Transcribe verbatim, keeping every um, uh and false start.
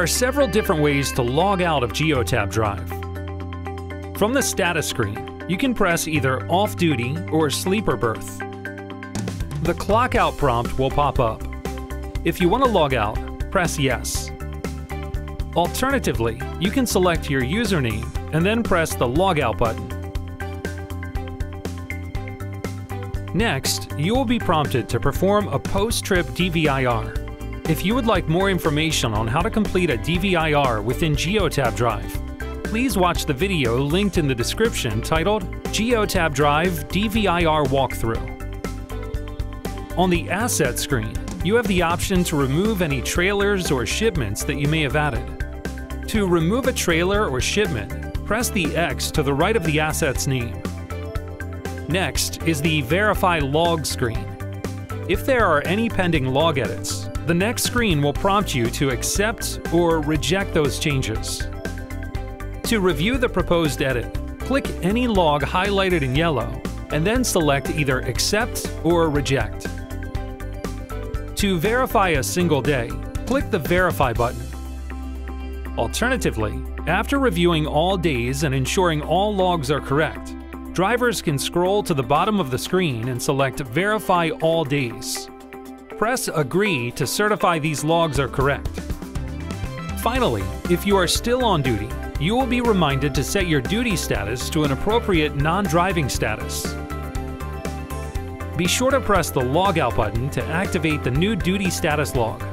several different ways to log out of Geotab Drive. From the status screen, you can press either Off Duty or Sleeper Berth. The clock out prompt will pop up. If you want to log out, press Yes. Alternatively, you can select your username and then press the Logout button. Next, you will be prompted to perform a post-trip D V I R. If you would like more information on how to complete a D V I R within Geotab Drive, please watch the video linked in the description titled Geotab Drive D V I R Walkthrough. On the Asset screen, you have the option to remove any trailers or shipments that you may have added. To remove a trailer or shipment, press the X to the right of the asset's name. Next is the Verify Log screen. If there are any pending log edits, the next screen will prompt you to accept or reject those changes. To review the proposed edit, click any log highlighted in yellow and then select either Accept or Reject. To verify a single day, click the Verify button. Alternatively, after reviewing all days and ensuring all logs are correct, drivers can scroll to the bottom of the screen and select Verify All Days. Press Agree to certify these logs are correct. Finally, if you are still on duty, you will be reminded to set your duty status to an appropriate non-driving status. Be sure to press the Logout button to activate the new duty status log.